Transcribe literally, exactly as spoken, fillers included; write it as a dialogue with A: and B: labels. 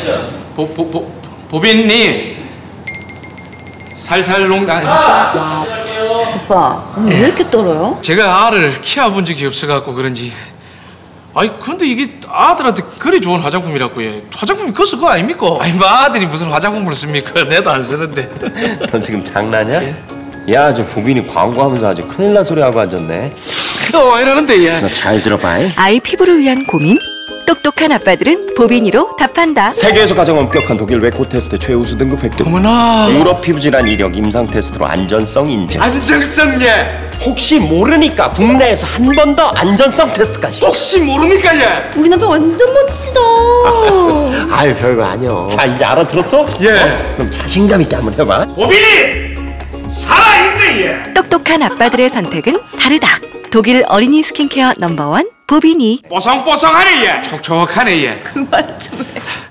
A: 보, 보, 보, 보빈님 살살 농담.
B: 오빠 오늘 왜 이렇게 떨어요?
A: 제가 알을 키워본 적이 없어갖고 그런지. 아니 근데 이게 아들한테 그리 좋은 화장품이라고 해. 화장품이 그거 그거 아닙니까? 아니 뭐 아들이 무슨 화장품을 씁니까? 내도 안 쓰는데.
C: 넌 지금 장난이야? 예? 야, 아주 보빈이 광고하면서 아주 큰일 난 소리 하고 앉았네.
A: 어, 이러는데 얘.
C: 너 잘 들어봐. 이.
D: 아이 피부를 위한 고민? 똑똑한 아빠들은 보빈이로 답한다.
C: 세계에서 가장 엄격한 독일 웨코 테스트 최우수 등급 획득.
A: 어머나.
C: 유럽 피부질환 이력 임상 테스트로 안전성 인증.
A: 안정성 예.
C: 혹시 모르니까 국내에서 한 번 더 안전성 테스트까지.
A: 혹시 모르니까 예.
B: 우리 남편 완전 멋지다.
C: 아유, 별거 아니여. 자, 이제 알아들었어?
A: 예.
C: 어? 그럼 자신감 있게 한번 해봐.
A: 보빈이 살아있네 얘.
D: 똑똑한 아빠들의 선택은 다르다. 독일 어린이 스킨케어 넘버원 보빈이.
A: 뽀송뽀송하네 얘. 촉촉하네 얘.
B: 그만 좀 해.